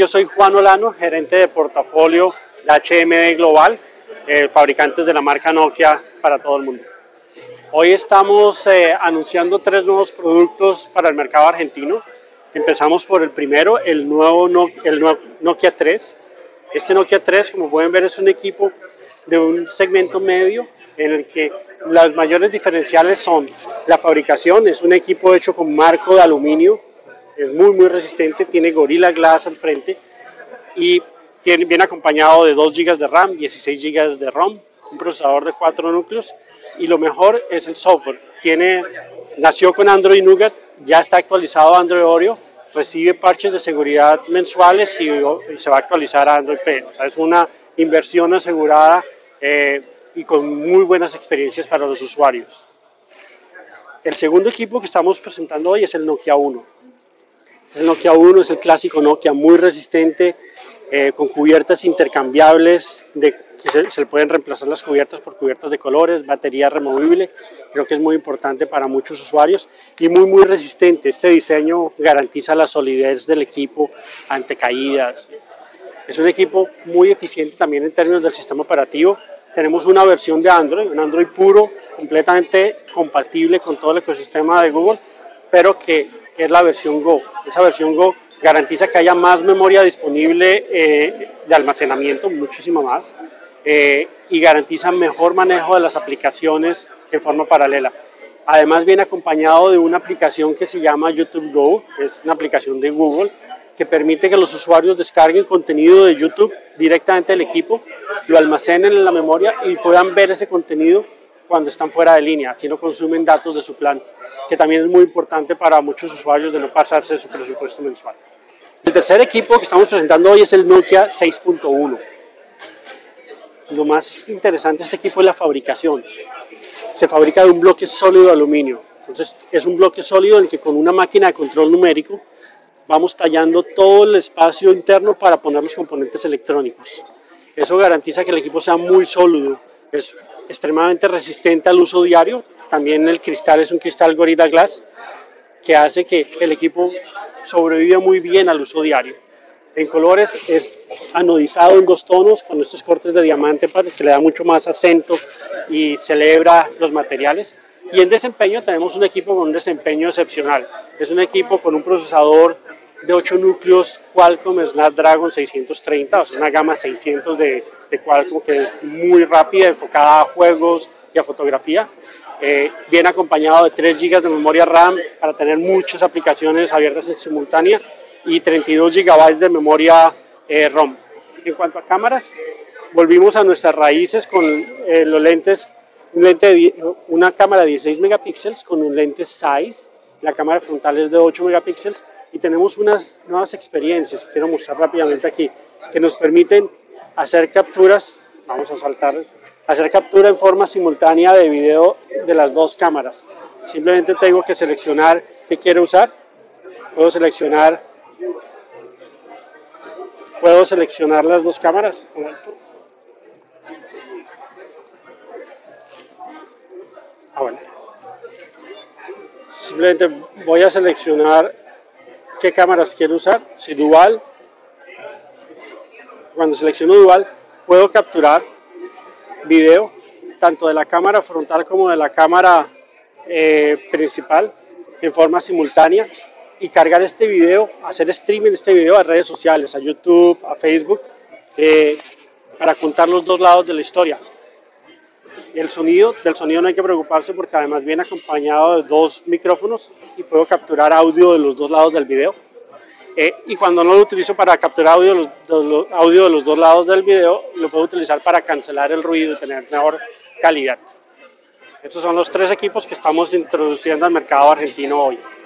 yo soy Juan Olano, gerente de portafolio de HMD Global, fabricantes de la marca Nokia para todo el mundo. Hoy estamos anunciando 3 nuevos productos para el mercado argentino. Empezamos por el primero, el nuevo Nokia 3. Este Nokia 3, como pueden ver, es un equipo de un segmento medio en el que las mayores diferenciales son la fabricación. Es un equipo hecho con marco de aluminio, es muy resistente, tiene Gorilla Glass al frente y viene acompañado de 2 GB de RAM, 16 GB de ROM, un procesador de 4 núcleos y lo mejor es el software. Nació con Android Nougat, ya está actualizado a Android Oreo, recibe parches de seguridad mensuales y se va a actualizar a Android P. O sea, es una inversión asegurada y con muy buenas experiencias para los usuarios. El segundo equipo que estamos presentando hoy es el Nokia 1. El Nokia 1 es el clásico Nokia muy resistente, con cubiertas intercambiables, que se pueden reemplazar las cubiertas por cubiertas de colores, batería removible, creo que es muy importante para muchos usuarios y muy resistente. Este diseño garantiza la solidez del equipo ante caídas. Es un equipo muy eficiente también en términos del sistema operativo. Tenemos una versión de Android, un Android puro, completamente compatible con todo el ecosistema de Google, pero que es la versión Go. Esa versión Go garantiza que haya más memoria disponible de almacenamiento, muchísimo más, y garantiza mejor manejo de las aplicaciones de forma paralela. Además viene acompañado de una aplicación que se llama YouTube Go, es una aplicación de Google que permite que los usuarios descarguen contenido de YouTube directamente del equipo, lo almacenen en la memoria y puedan ver ese contenido cuando están fuera de línea, así no consumen datos de su plan, que también es muy importante para muchos usuarios de no pasarse de su presupuesto mensual. El tercer equipo que estamos presentando hoy es el Nokia 6.1. Lo más interesante de este equipo es la fabricación. Se fabrica de un bloque sólido de aluminio. Entonces es un bloque sólido en el que con una máquina de control numérico vamos tallando todo el espacio interno para poner los componentes electrónicos. Eso garantiza que el equipo sea muy sólido, es extremadamente resistente al uso diario. También el cristal es un cristal Gorilla Glass que hace que el equipo sobreviva muy bien al uso diario. En colores es anodizado en 2 tonos con estos cortes de diamante para que le da mucho más acento y celebra los materiales. Y en desempeño tenemos un equipo con un desempeño excepcional. Es un equipo con un procesador de 8 núcleos Qualcomm Snapdragon 630, o sea, una gama 600 de Qualcomm que es muy rápida, enfocada a juegos y a fotografía. Viene acompañado de 3 GB de memoria RAM para tener muchas aplicaciones abiertas en simultánea y 32 GB de memoria ROM. En cuanto a cámaras, volvimos a nuestras raíces con los lentes. Una cámara de 16 megapíxeles con un lente size, la cámara frontal es de 8 megapíxeles y tenemos unas nuevas experiencias que quiero mostrar rápidamente aquí, que nos permiten hacer capturas, hacer captura en forma simultánea de video de las 2 cámaras. Simplemente tengo que seleccionar qué quiero usar, puedo seleccionar las 2 cámaras. Bueno. Simplemente voy a seleccionar qué cámaras quiero usar, si dual. Cuando selecciono dual puedo capturar video tanto de la cámara frontal como de la cámara principal en forma simultánea y cargar este video, hacer streaming de este video a redes sociales, a YouTube, a Facebook, para contar los 2 lados de la historia. Del sonido no hay que preocuparse porque además viene acompañado de 2 micrófonos y puedo capturar audio de los 2 lados del video. Y cuando no lo utilizo para capturar audio de los 2 lados del video, lo puedo utilizar para cancelar el ruido y tener mejor calidad. Estos son los 3 equipos que estamos introduciendo al mercado argentino hoy.